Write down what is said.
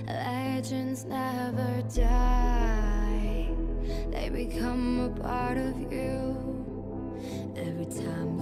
Legends never die, they become a part of you. Every time